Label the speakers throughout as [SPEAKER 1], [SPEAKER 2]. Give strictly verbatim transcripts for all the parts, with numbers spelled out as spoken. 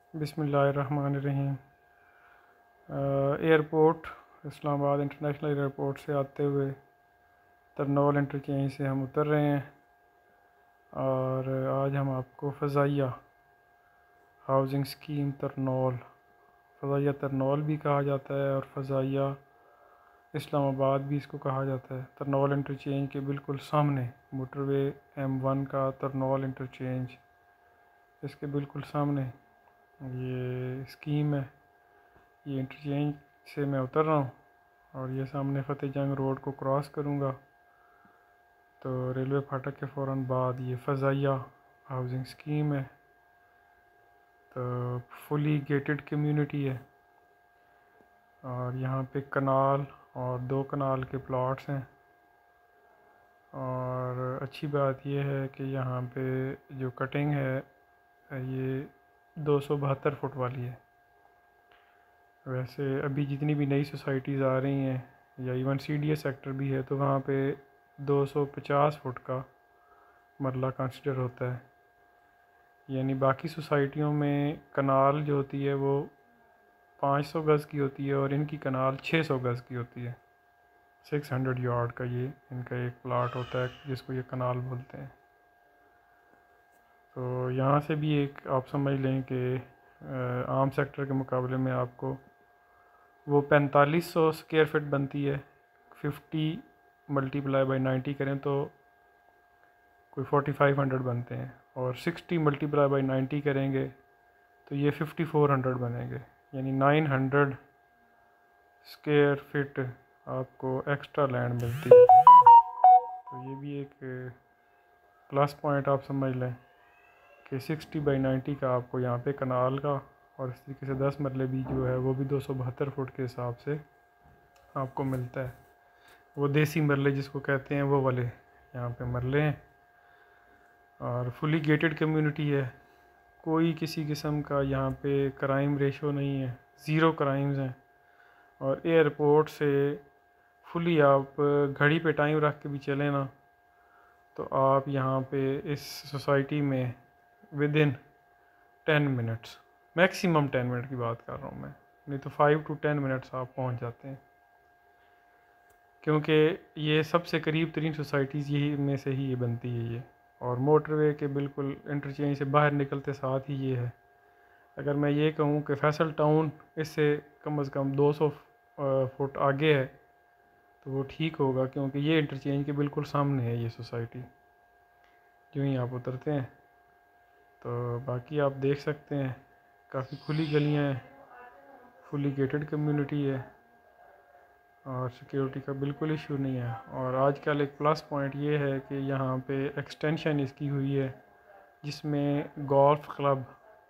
[SPEAKER 1] बिस्मिल्लाहिर्रहमानिर्रहीम। Airport Islamabad international airport से आते हुए तरनौल इंटरचेंज से हम उतर रहे हैं और आज हम आपको फ़ज़ाइया हाउसिंग स्कीम तरनौल, फ़ज़ाइया तरनौल भी कहा जाता है और फ़ज़ाइया इस्लामाबाद भी इसको कहा जाता है। तरनौल इंटरचेंज के बिल्कुल सामने मोटरवे एम वन का तरनौल इंटरचेंज, इसके बिल्कुल सामने ये स्कीम है। ये इंटरचेंज से मैं उतर रहा हूँ और ये सामने फ़तेह जंग रोड को क्रॉस करूँगा तो रेलवे फाटक के फ़ौरन बाद ये फ़ज़ाइया हाउसिंग स्कीम है। तो फुली गेटेड कम्युनिटी है और यहाँ पे कनाल और दो कनाल के प्लॉट्स हैं। और अच्छी बात यह है कि यहाँ पे जो कटिंग है ये दो सौ बहत्तर फुट वाली है। वैसे अभी जितनी भी नई सोसाइटीज़ आ रही हैं या even C D A sector भी है तो वहाँ पे दो सौ पचास फुट का मरला कंसिडर होता है। यानी बाकी सोसाइटियों में कनाल जो होती है वो पाँच सौ गज़ की होती है और इनकी कनाल छः सौ गज़ की होती है। सिक्स हंड्रेड यार्ड का ये इनका एक प्लाट होता है जिसको ये कनाल बोलते हैं। तो यहाँ से भी एक आप समझ लें कि आम सेक्टर के मुकाबले में आपको वो पैंतालीस सौ स्क्वायर फिट बनती है। फिफ्टी मल्टीप्लाई बाई नाइन्टी करें तो कोई फोर्टी फाइव हंड्रेड बनते हैं और सिक्सटी मल्टीप्लाई बाई नाइन्टी करेंगे तो ये फिफ्टी फोर हंड्रेड बनेंगे। यानी नाइन हंड्रेड स्क्वायर फिट आपको एक्स्ट्रा लैंड मिलती है। तो ये भी एक प्लस पॉइंट आप समझ लें कि सिक्सटी बाई नाइन्टी का आपको यहाँ पे कनाल का और इस तरीके से दस मरले भी जो है वो भी दो सौ बहत्तर फुट के हिसाब से आपको मिलता है। वो देसी मरले जिसको कहते हैं वो वाले यहाँ पे मरले हैं और फुली गेटेड कम्युनिटी है। कोई किसी किस्म का यहाँ पे क्राइम रेशो नहीं है, ज़ीरो क्राइम्स हैं। और एयरपोर्ट से फुली आप घड़ी पे टाइम रख के भी चलें ना तो आप यहाँ पे इस सोसाइटी में within ten minutes, maximum ten minute की बात कर रहा हूँ मैं, नहीं तो फाइव टू टेन मिनट्स आप पहुँच जाते हैं। क्योंकि ये सबसे करीब तरीन सोसाइटीज़ यही में से ही ये बनती है ये, और मोटरवे के बिल्कुल इंटरचेंज से बाहर निकलते साथ ही ये है। अगर मैं ये कहूँ कि फैसल टाउन इससे कम अज़ कम दो सौ फुट आगे है तो वो ठीक होगा, क्योंकि ये इंटरचेंज के बिल्कुल सामने है ये सोसाइटी जो ही आप उतरते हैं। तो बाकी आप देख सकते हैं काफ़ी खुली गलियाँ हैं, फुली गेटेड कम्युनिटी है और सिक्योरिटी का बिल्कुल इशू नहीं है। और आजकल एक प्लस पॉइंट ये है कि यहाँ पे एक्सटेंशन इसकी हुई है जिसमें गोल्फ क्लब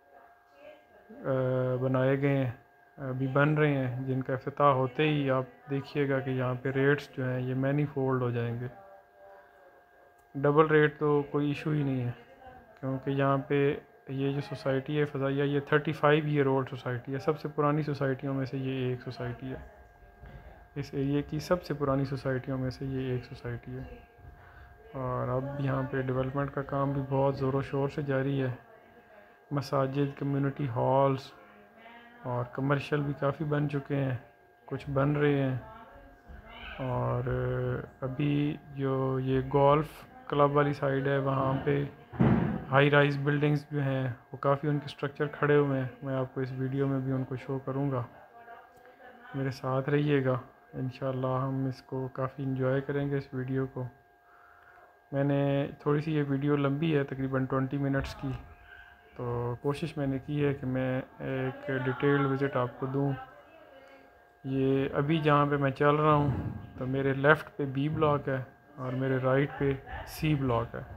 [SPEAKER 1] बनाए गए हैं, अभी बन रहे हैं, जिनका इफ्तिताह होते ही आप देखिएगा कि यहाँ पे रेट्स जो हैं ये मैनी फोल्ड हो जाएंगे। डबल रेट तो कोई इशू ही नहीं है, क्योंकि यहाँ पे ये जो सोसाइटी है फ़ज़ाइया ये thirty five year old society है। सबसे पुरानी सोसाइटियों में से ये एक सोसाइटी है, इस एरिए की सबसे पुरानी सोसाइटियों में से ये एक सोसाइटी है। और अब यहाँ पे डेवलपमेंट का काम भी बहुत ज़ोरों शोर से जारी है। मसाजिद, कम्युनिटी हॉल्स और कमर्शियल भी काफ़ी बन चुके हैं, कुछ बन रहे हैं। और अभी जो ये गोल्फ क्लब वाली साइड है वहाँ पे हाई राइज बिल्डिंग्स जो हैं वो काफ़ी उनके स्ट्रक्चर खड़े हुए हैं। मैं आपको इस वीडियो में भी उनको शो करूँगा, मेरे साथ रहिएगा। इंशाल्लाह हम इसको काफ़ी इंजॉय करेंगे इस वीडियो को। मैंने थोड़ी सी ये वीडियो लंबी है, तकरीबन ट्वेंटी मिनट्स की, तो कोशिश मैंने की है कि मैं एक डिटेल्ड विज़िट आपको दूं। ये अभी जहाँ पे मैं चल रहा हूँ तो मेरे लेफ़्ट पे बी ब्लॉक है और मेरे राइट पे सी ब्लॉक है।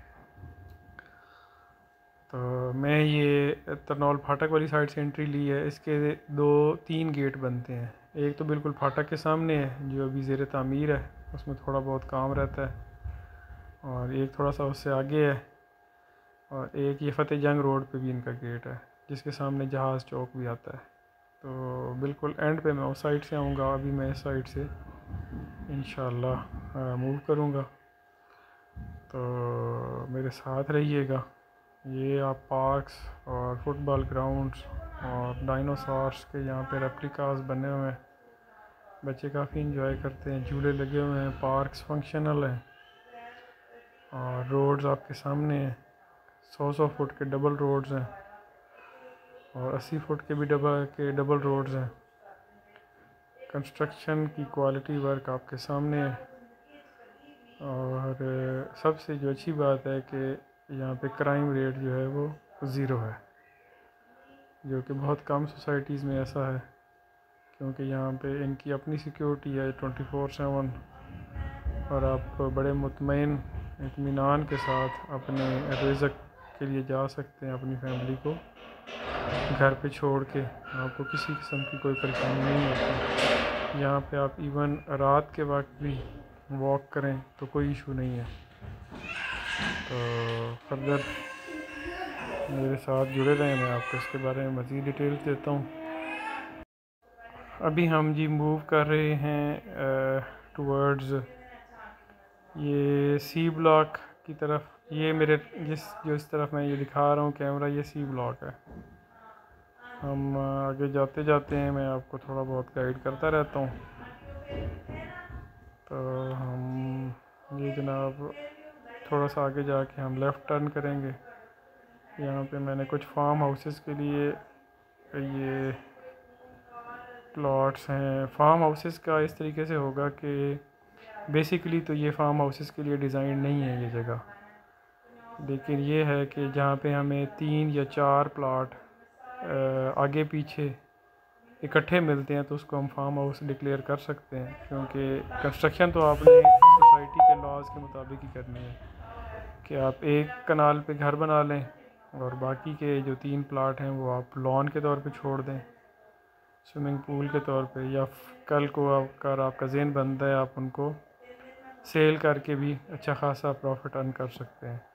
[SPEAKER 1] तो मैं ये तरनौल फाटक वाली साइड से एंट्री ली है। इसके दो तीन गेट बनते हैं, एक तो बिल्कुल फाटक के सामने है जो अभी ज़ेर तामीर है, उसमें थोड़ा बहुत काम रहता है, और एक थोड़ा सा उससे आगे है, और एक ये फ़तेह जंग रोड पे भी इनका गेट है जिसके सामने जहाज़ चौक भी आता है। तो बिल्कुल एंड पे मैं उस साइड से आऊँगा, अभी मैं इस साइड से इंशाल्लाह मूव करूँगा। तो मेरे साथ रहिएगा, ये आप पार्क्स और फुटबॉल ग्राउंड्स और डायनासोर्स के यहाँ पे रेप्लिकास बने हुए हैं, बच्चे काफ़ी इंजॉय करते हैं, झूले लगे हुए हैं, पार्क्स फंक्शनल हैं और रोड्स आपके सामने हैं। सौ सौ फुट के डबल रोड्स हैं और अस्सी फुट के भी डबल के डबल रोड्स हैं। कंस्ट्रक्शन की क्वालिटी वर्क आपके सामने है और सबसे जो अच्छी बात है कि यहाँ पे क्राइम रेट जो है वो ज़ीरो है, जो कि बहुत कम सोसाइटीज़ में ऐसा है, क्योंकि यहाँ पे इनकी अपनी सिक्योरिटी है ट्वेंटी फोर सेवन और आप बड़े मुतमईन इत्मीनान के साथ अपने रिज़्क़ के लिए जा सकते हैं, अपनी फैमिली को घर पे छोड़ के। आपको किसी किस्म की कोई परेशानी नहीं होती। यहाँ पे आप इवन रात के वक्त भी वॉक करें तो कोई इशू नहीं है। तो फर्दर मेरे साथ जुड़े रहें, मैं आपको इसके बारे में मज़ीद डिटेल्स देता हूँ। अभी हम जी मूव कर रहे हैं टूवर्ड्स ये सी ब्लॉक की तरफ। ये मेरे जिस जो इस तरफ मैं ये दिखा रहा हूँ कैमरा, ये सी ब्लॉक है। हम आगे जाते जाते हैं, मैं आपको थोड़ा बहुत गाइड करता रहता हूँ। तो हम ये जनाब थोड़ा सा आगे जाके हम लेफ़्ट टर्न करेंगे। यहाँ पे मैंने कुछ फार्म हाउसेस के लिए ये प्लॉट्स हैं। फार्म हाउसेस का इस तरीके से होगा कि बेसिकली तो ये फार्म हाउसेस के लिए डिज़ाइन नहीं है ये जगह, लेकिन ये है कि जहाँ पे हमें तीन या चार प्लॉट आगे पीछे इकट्ठे मिलते हैं तो उसको हम फार्म हाउस डिक्लेयर कर सकते हैं, क्योंकि कंस्ट्रक्शन तो आपने सोसाइटी के लॉज के मुताबिक ही करनी है कि आप एक कनाल पे घर बना लें और बाकी के जो तीन प्लाट हैं वो आप लॉन के तौर पे छोड़ दें, स्विमिंग पूल के तौर पे, या कल को अगर आपका ज़हन बनता है आप उनको सेल करके भी अच्छा खासा प्रॉफिट अर्न कर सकते हैं।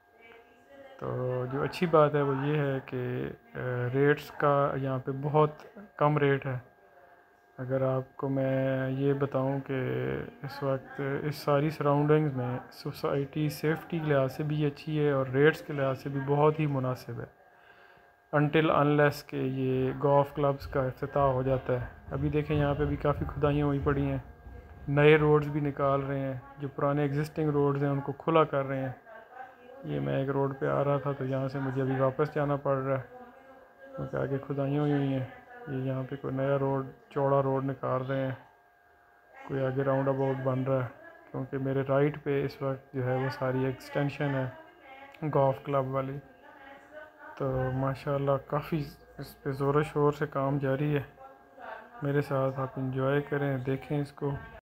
[SPEAKER 1] तो जो अच्छी बात है वो ये है कि रेट्स का यहाँ पे बहुत कम रेट है। अगर आपको मैं ये बताऊं कि इस वक्त इस सारी सराउंडिंग्स में सोसाइटी सेफ्टी के लिहाज से भी अच्छी है और रेट्स के लिहाज से भी बहुत ही मुनासिब है, अनटिल अनलेस के ये गोल्फ क्लब्स का इफ्तिताह हो जाता है। अभी देखें यहाँ पे भी काफ़ी खुदाइयाँ हुई पड़ी हैं, नए रोड्स भी निकाल रहे हैं, जो पुराने एग्जिस्टिंग रोड्स हैं उनको खुला कर रहे हैं। ये मैं एक रोड पे आ रहा था तो यहाँ से मुझे अभी वापस जाना पड़ रहा है क्योंकि आगे खुदाइयाँ हुई हुई हैं। ये यहाँ पे कोई नया रोड, चौड़ा रोड निकाल रहे हैं, कोई आगे राउंड अबाउट बन रहा है, क्योंकि मेरे राइट पे इस वक्त जो है वो सारी एक्सटेंशन है गोल्फ क्लब वाली। तो माशाल्लाह काफ़ी इस पे ज़ोर शोर से काम जारी है। मेरे साथ आप इंजॉय करें, देखें इसको।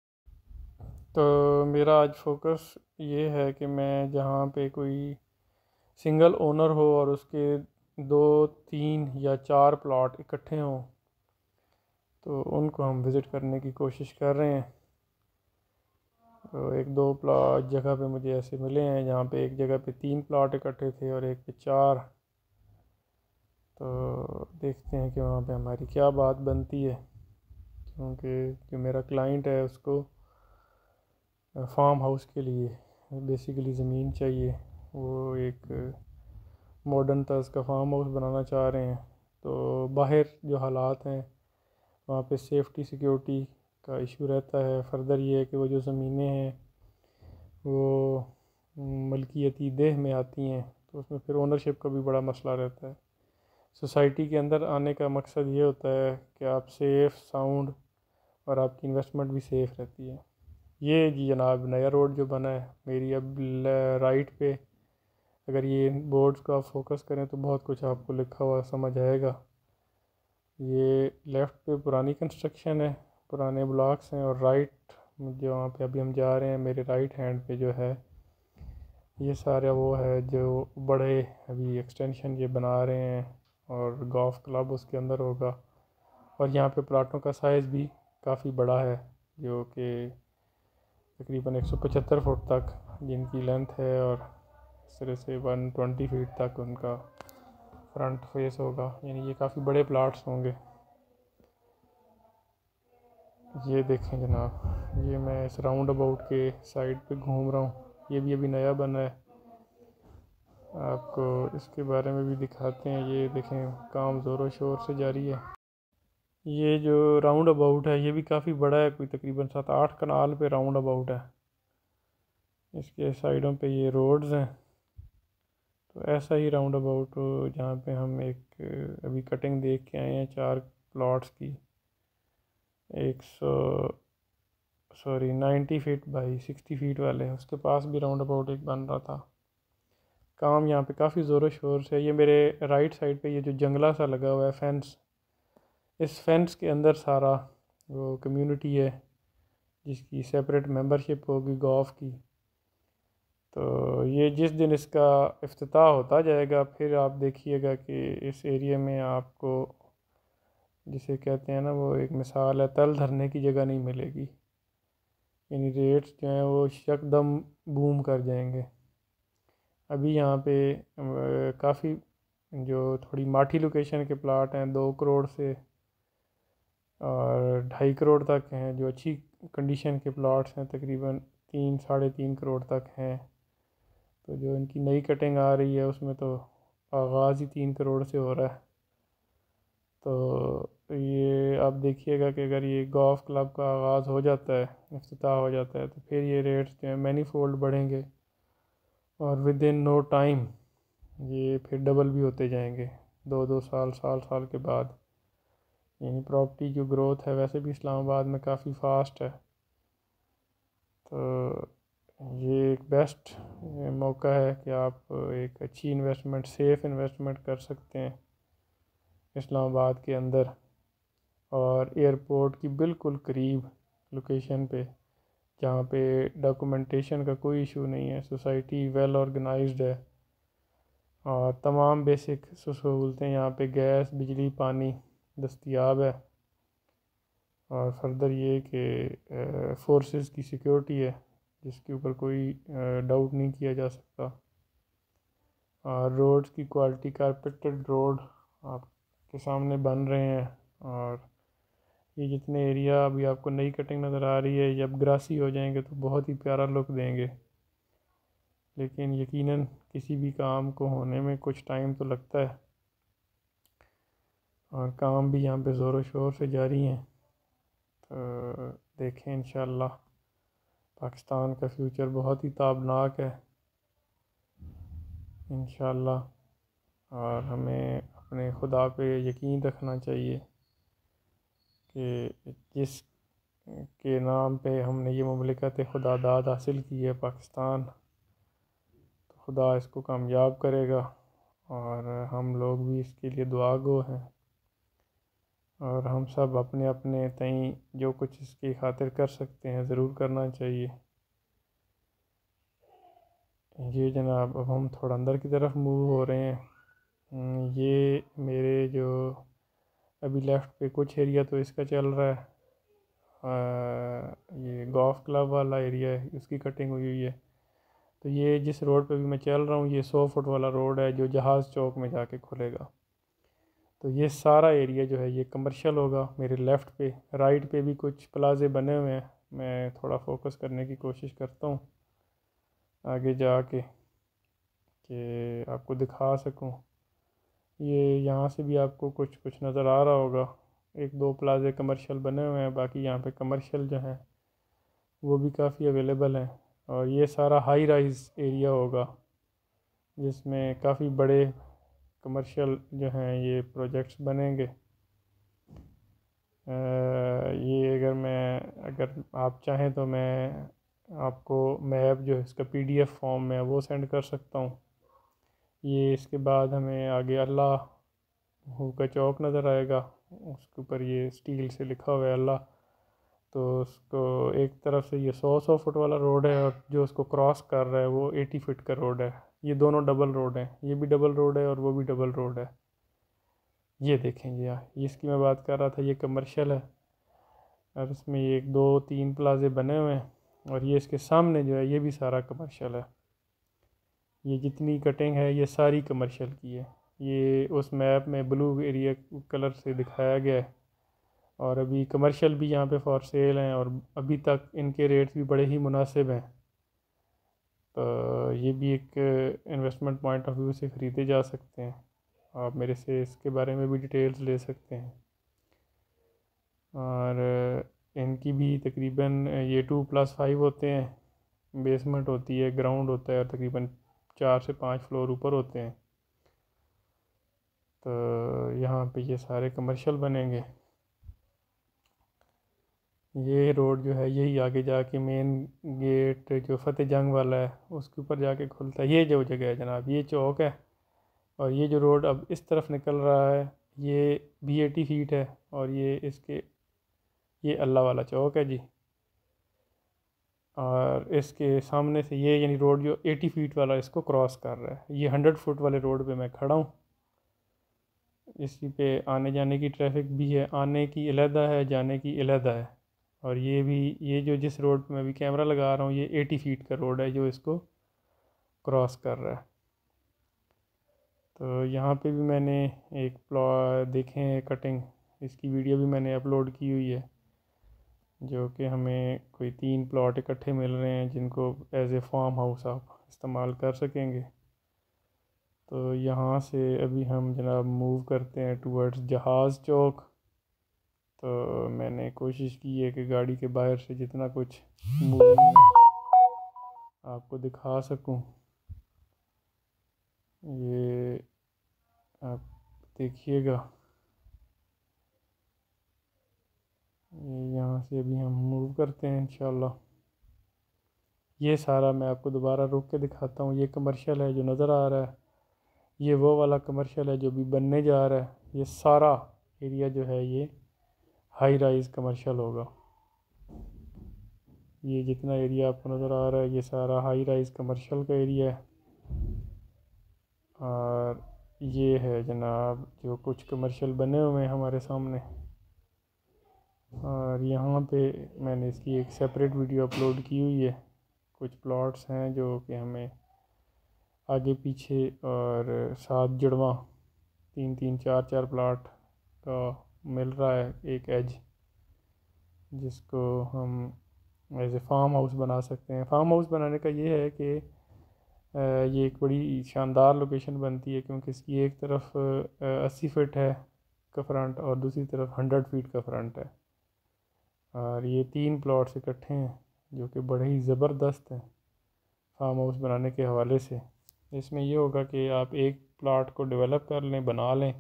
[SPEAKER 1] तो मेरा आज फोकस ये है कि मैं जहाँ पे कोई सिंगल ओनर हो और उसके दो तीन या चार प्लॉट इकट्ठे हों तो उनको हम विज़िट करने की कोशिश कर रहे हैं। तो एक दो प्लॉट जगह पे मुझे ऐसे मिले हैं जहाँ पे एक जगह पे तीन प्लॉट इकट्ठे थे और एक पे चार। तो देखते हैं कि वहाँ पे हमारी क्या बात बनती है, क्योंकि जो मेरा क्लाइंट है उसको फार्म हाउस के लिए बेसिकली ज़मीन चाहिए। वो एक मॉडर्न तर्ज का फार्म हाउस बनाना चाह रहे हैं। तो बाहर जो हालात हैं वहाँ पे सेफ्टी सिक्योरिटी का इशू रहता है। फर्दर ये है कि वो जो ज़मीनें हैं वो मलकियती देह में आती हैं तो उसमें फिर ओनरशिप का भी बड़ा मसला रहता है। सोसाइटी के अंदर आने का मकसद ये होता है कि आप सेफ़, साउंड और आपकी इन्वेस्टमेंट भी सेफ़ रहती है। ये जी जनाब नया रोड जो बना है मेरी अब राइट पे, अगर ये बोर्ड्स को आप फोकस करें तो बहुत कुछ आपको लिखा हुआ समझ आएगा। ये लेफ़्ट पे पुरानी कंस्ट्रक्शन है, पुराने ब्लॉक्स हैं, और राइट जो वहाँ पे अभी हम जा रहे हैं मेरे राइट हैंड पे जो है ये सारा वो है जो बड़े अभी एक्सटेंशन ये बना रहे हैं और गोल्फ क्लब उसके अंदर होगा। और यहाँ पे प्लाटों का साइज़ भी काफ़ी बड़ा है, जो कि तकरीबन एक सौ पचहत्तर फुट तक जिनकी लेंथ है और इस तरह से वन ट्वेंटी फीट तक उनका फ्रंट फेस होगा, यानी ये काफ़ी बड़े प्लाट्स होंगे। ये देखें जनाब, ये मैं इस राउंड अबाउट के साइड पे घूम रहा हूँ, ये भी अभी नया बना है। आपको इसके बारे में भी दिखाते हैं। ये देखें, काम ज़ोरों शोर से जारी है। ये जो राउंड अबाउट है ये भी काफ़ी बड़ा है, कोई तकरीबन सात आठ कनाल पे राउंड अबाउट है। इसके साइडों पे ये रोड्स हैं। तो ऐसा ही राउंड अबाउट जहाँ पे हम एक अभी कटिंग देख के आए हैं चार प्लॉट्स की, एक सौ sorry ninety feet by sixty feet वाले, उसके पास भी राउंड अबाउट एक बन रहा था। काम यहाँ पे काफ़ी ज़ोरों शोर से। ये मेरे राइट साइड पे ये जो जंगला सा लगा हुआ है फेंस, इस फेंस के अंदर सारा वो कम्युनिटी है जिसकी सेपरेट मेंबरशिप होगी गौफ की। तो ये जिस दिन इसका इफ्तिताह होता जाएगा फिर आप देखिएगा कि इस एरिया में आपको, जिसे कहते हैं ना, वो एक मिसाल है, तल धरने की जगह नहीं मिलेगी। यानी रेट्स जो हैं वो यकदम बूम कर जाएंगे। अभी यहाँ पे काफ़ी जो थोड़ी माठी लोकेशन के प्लाट हैं दो करोड़ से और ढाई करोड़ तक हैं, जो अच्छी कंडीशन के प्लाट्स हैं तकरीबन तीन साढ़े तीन करोड़ तक हैं। तो जो इनकी नई कटिंग आ रही है उसमें तो आगाज़ ही तीन करोड़ से हो रहा है। तो ये आप देखिएगा कि अगर ये गोल्फ़ क्लब का आगाज़ हो जाता है, इफ्तिताह हो जाता है, तो फिर ये रेट्स जो हैं मैनी फोल्ड बढ़ेंगे और विद इन नो टाइम ये फिर डबल भी होते जाएंगे दो दो साल साल साल के बाद। यानी प्रॉपर्टी जो ग्रोथ है वैसे भी इस्लामाबाद में काफ़ी फास्ट है। तो ये एक बेस्ट मौका है कि आप एक अच्छी इन्वेस्टमेंट, सेफ़ इन्वेस्टमेंट कर सकते हैं इस्लामाबाद के अंदर और एयरपोर्ट की बिल्कुल करीब लोकेशन पे, जहाँ पे डॉक्यूमेंटेशन का कोई इशू नहीं है। सोसाइटी वेल ऑर्गेनाइज्ड है और तमाम बेसिक सहूलतें यहाँ पे गैस, बिजली, पानी दस्तयाब है। और फर्दर ये कि फोर्सेस की सिक्योरिटी है जिसके ऊपर कोई डाउट नहीं किया जा सकता। और रोड्स की क्वालिटी, कारपेटेड रोड आपके सामने बन रहे हैं। और ये जितने एरिया अभी आपको नई कटिंग नज़र आ रही है, जब ग्रासी हो जाएंगे तो बहुत ही प्यारा लुक देंगे। लेकिन यकीनन किसी भी काम को होने में कुछ टाइम तो लगता है और काम भी यहाँ पे ज़ोरों शोर से जारी हैं। तो देखें, इंशाअल्लाह पाकिस्तान का फ्यूचर बहुत ही ताबनाक है इंशाअल्लाह। और हमें अपने खुदा पे यकीन रखना चाहिए कि जिस के नाम पे हमने ये मुमलिकत खुदादाद हासिल की है पाकिस्तान, तो खुदा इसको कामयाब करेगा और हम लोग भी इसके लिए दुआ गो हैं। और हम सब अपने अपने तई जो कुछ इसकी खातिर कर सकते हैं ज़रूर करना चाहिए। ये जनाब, अब हम थोड़ा अंदर की तरफ मूव हो रहे हैं। ये मेरे जो अभी लेफ़्ट पे कुछ एरिया तो इसका चल रहा है, आ, ये गोल्फ़ क्लब वाला एरिया है, उसकी कटिंग हुई हुई है। तो ये जिस रोड पे भी मैं चल रहा हूँ ये सौ फुट वाला रोड है जो जहाज़ चौक में जाके खुलेगा। तो ये सारा एरिया जो है ये कमर्शियल होगा। मेरे लेफ़्ट पे, राइट पे भी कुछ प्लाजे बने हुए हैं। मैं थोड़ा फोकस करने की कोशिश करता हूँ आगे जाके कि आपको दिखा सकूँ। ये यहाँ से भी आपको कुछ कुछ नज़र आ रहा होगा। एक दो प्लाजे कमर्शियल बने हुए हैं, बाकी यहाँ पे कमर्शियल जो हैं वो भी काफ़ी अवेलेबल हैं। और ये सारा हाई राइज़ एरिया होगा जिसमें काफ़ी बड़े कमर्शियल जो हैं ये प्रोजेक्ट्स बनेंगे। ये अगर मैं अगर आप चाहें तो मैं आपको मैप जो है इसका पीडीएफ फॉर्म में वो सेंड कर सकता हूँ। ये इसके बाद हमें आगे अल्लाह हू का चौक नज़र आएगा, उसके ऊपर ये स्टील से लिखा हुआ है अल्लाह। तो उसको एक तरफ से ये सौ सौ फुट वाला रोड है और जो उसको क्रॉस कर रहा है वो अस्सी फुट का रोड है। ये दोनों डबल रोड हैं, ये भी डबल रोड है और वो भी डबल रोड है। ये देखेंगे यार, ये इसकी मैं बात कर रहा था, ये कमर्शियल है और इसमें ये एक दो तीन प्लाजे बने हुए हैं और ये इसके सामने जो है ये भी सारा कमर्शियल है। ये जितनी कटिंग है ये सारी कमर्शियल की है। ये उस मैप में ब्लू एरिया कलर से दिखाया गया है और अभी कमर्शियल भी यहाँ पे फॉर सेल हैं और अभी तक इनके रेट्स भी बड़े ही मुनासिब हैं। तो ये भी एक इन्वेस्टमेंट पॉइंट ऑफ व्यू से ख़रीदे जा सकते हैं। आप मेरे से इसके बारे में भी डिटेल्स ले सकते हैं। और इनकी भी तकरीबन ये टू प्लस फाइव होते हैं, बेसमेंट होती है, ग्राउंड होता है, और तकरीबन चार से पाँच फ्लोर ऊपर होते हैं। तो यहाँ पे ये सारे कमर्शियल बनेंगे। ये रोड जो है यही आगे जाके मेन गेट जो फतेह जंग वाला है उसके ऊपर जाके खुलता है। ये जो जगह है जनाब, ये चौक है, और ये जो रोड अब इस तरफ निकल रहा है ये भी एटी फीट है, और ये इसके ये अल्लाह वाला चौक है जी। और इसके सामने से ये यानी रोड जो एटी फीट वाला इसको क्रॉस कर रहा है। ये हंड्रेड फुट वाले रोड पे मैं खड़ा हूँ। इसी पे आने जाने की ट्रैफिक भी है, आने की अलहदा है, जाने की अलहदा है। और ये भी ये जो जिस रोड पे मैं अभी कैमरा लगा रहा हूँ ये एटी फीट का रोड है जो इसको क्रॉस कर रहा है। तो यहाँ पे भी मैंने एक प्लॉट देखे हैं कटिंग, इसकी वीडियो भी मैंने अपलोड की हुई है, जो कि हमें कोई तीन प्लॉट इकट्ठे मिल रहे हैं जिनको एज ए फार्म हाउस आप इस्तेमाल कर सकेंगे। तो यहाँ से अभी हम जनाब मूव करते हैं टूवर्ड्स जहाज़ चौक। तो मैंने कोशिश की है कि गाड़ी के बाहर से जितना कुछ मूविंग आपको दिखा सकूं। ये आप देखिएगा, ये यहाँ से अभी हम मूव करते हैं इंशाल्लाह। ये सारा मैं आपको दोबारा रोक के दिखाता हूँ। ये कमर्शियल है जो नज़र आ रहा है, ये वो वाला कमर्शियल है जो भी बनने जा रहा है। ये सारा एरिया जो है ये हाई राइज़ कमर्शियल होगा। ये जितना एरिया आपको नज़र आ रहा है ये सारा हाई राइज़ कमर्शियल का एरिया है। और ये है जनाब जो कुछ कमर्शियल बने हुए हैं हमारे सामने। और यहाँ पे मैंने इसकी एक सेपरेट वीडियो अपलोड की हुई है। कुछ प्लॉट्स हैं जो कि हमें आगे पीछे और सात जुड़वा तीन तीन चार चार प्लॉट का मिल रहा है एक एज, जिसको हम एज ए फार्म हाउस बना सकते हैं। फार्म हाउस बनाने का ये है कि ये एक बड़ी शानदार लोकेशन बनती है, क्योंकि इसकी एक तरफ अस्सी फीट है का फ्रंट और दूसरी तरफ हंड्रेड फीट का फ्रंट है। और ये तीन प्लॉट्स इकट्ठे हैं जो कि बड़े ही ज़बरदस्त हैं फार्म हाउस बनाने के हवाले से। इसमें ये होगा कि आप एक प्लाट को डेवलप कर लें, बना लें,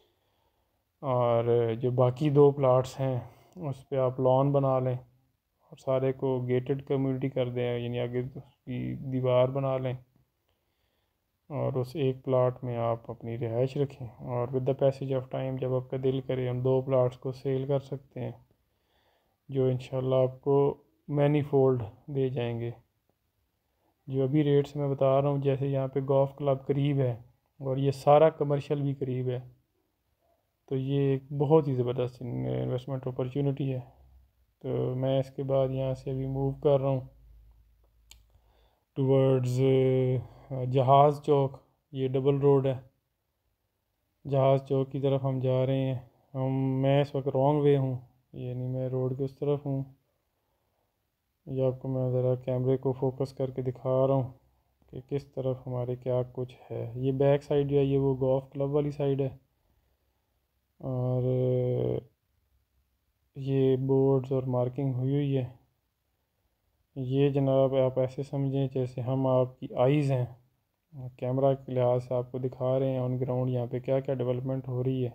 [SPEAKER 1] और जो बाकी दो प्लाट्स हैं उस पर आप लॉन बना लें और सारे को गेटेड कम्युनिटी कर दें, यानी आगे उसकी दीवार बना लें, और उस एक प्लाट में आप अपनी रिहाइश रखें। और with the passage of time जब आपका दिल करे हम दो प्लाट्स को सेल कर सकते हैं, जो इंशाल्लाह आपको मैनी फोल्ड दे जाएंगे। जो अभी रेट्स मैं बता रहा हूँ, जैसे यहाँ पे गोल्फ क्लब करीब है और ये सारा कमर्शियल भी करीब है, तो ये एक बहुत ही ज़बरदस्त इन्वेस्टमेंट अपॉर्चुनिटी है। तो मैं इसके बाद यहाँ से अभी मूव कर रहा हूँ टूवर्ड्स जहाज़ चौक। ये डबल रोड है, जहाज़ चौक की तरफ हम जा रहे हैं। हम मैं इस वक्त रॉन्ग वे हूँ, यानी मैं रोड के उस तरफ हूँ। ये आपको मैं ज़रा कैमरे को फोकस करके दिखा रहा हूँ कि किस तरफ हमारे क्या कुछ है। ये बैक साइड जो है ये वो गोल्फ क्लब वाली साइड है, और ये बोर्ड्स और मार्किंग हुई हुई है। ये जनाब आप ऐसे समझें जैसे हम आपकी आइज़ हैं, कैमरा के लिहाज से आपको दिखा रहे हैं ऑन ग्राउंड यहाँ पे क्या क्या डेवलपमेंट हो रही है।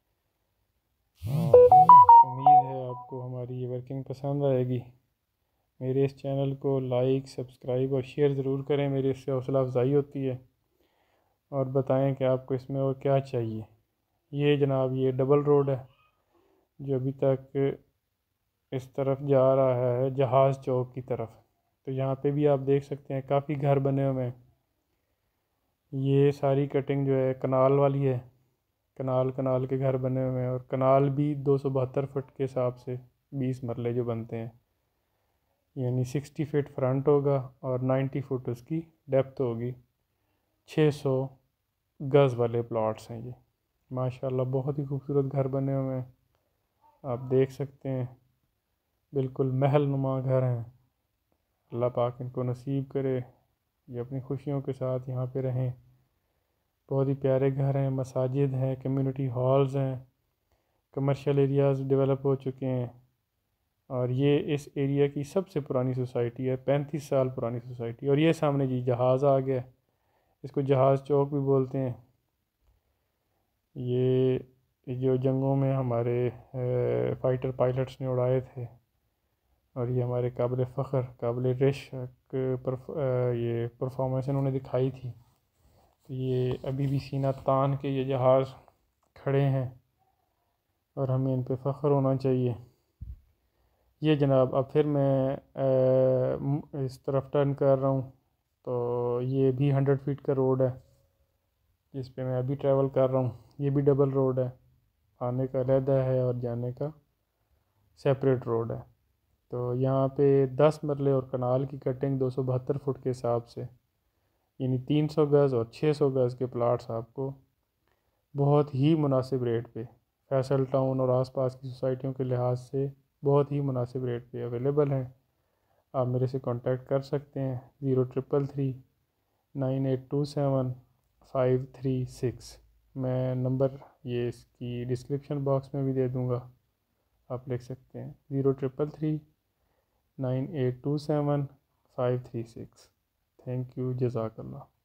[SPEAKER 1] और उम्मीद है आपको हमारी ये वर्किंग पसंद आएगी। मेरे इस चैनल को लाइक, सब्सक्राइब और शेयर ज़रूर करें, मेरी इससे हौसला अफजाई होती है। और बताएं कि आपको इसमें और क्या चाहिए। ये जनाब ये डबल रोड है जो अभी तक इस तरफ जा रहा है जहाज़ चौक की तरफ। तो यहाँ पे भी आप देख सकते हैं काफ़ी घर बने हुए हैं। ये सारी कटिंग जो है कनाल वाली है, कनाल कनाल के घर बने हुए हैं, और कनाल भी दो सौ बहत्तर फुट के हिसाब से बीस मरले जो बनते हैं, यानी सिक्सटी फीट फ्रंट होगा और नाइन्टी फुट उसकी डेप्थ होगी। छः सौ गज़ वाले प्लॉट्स हैं ये, माशाल्लाह बहुत ही खूबसूरत घर बने हुए हैं। आप देख सकते हैं बिल्कुल महल नुमा घर हैं। अल्लाह पाक इनको नसीब करे ये अपनी खुशियों के साथ यहाँ पे रहें। बहुत ही प्यारे घर हैं, मसाजिद हैं, कम्युनिटी हॉल्स हैं, कमर्शियल एरियाज़ डेवलप हो चुके हैं। और ये इस एरिया की सबसे पुरानी सोसाइटी है, पैंतीस साल पुरानी सोसाइटी। और ये सामने जी जहाज़ आ गया, इसको जहाज़ चौक भी बोलते हैं। ये जो जंगों में हमारे फ़ाइटर पायलट्स ने उड़ाए थे, और ये हमारे काबिल फ़ख्र, काबिल रिश परफ, ये परफॉर्मेंस इन्होंने दिखाई थी। तो ये अभी भी सीना तान के ये जहाज़ खड़े हैं और हमें इन पे फ़ख्र होना चाहिए। ये जनाब अब फिर मैं आ, इस तरफ टर्न कर रहा हूँ, तो ये भी हंड्रेड फीट का रोड है जिस पे मैं अभी ट्रैवल कर रहा हूँ। ये भी डबल रोड है, आने का अलहदा है और जाने का सेपरेट रोड है। तो यहाँ पे दस मरले और कनाल की कटिंग दो सौ बहत्तर फुट के हिसाब से, यानी तीन सौ गज़ और छः सौ गज़ के प्लाट्स आपको बहुत ही मुनासिब रेट पे फैसल टाउन और आसपास की सोसाइटियों के लिहाज से बहुत ही मुनासिब रेट पे अवेलेबल हैं। आप मेरे से कांटेक्ट कर सकते हैं zero triple three nine eight two seven five three six. मैं नंबर ये इसकी डिस्क्रिप्शन बॉक्स में भी दे दूँगा, आप लिख सकते हैं zero triple three nine eight two seven five three six. Thank you, जज़ाकल्लाह।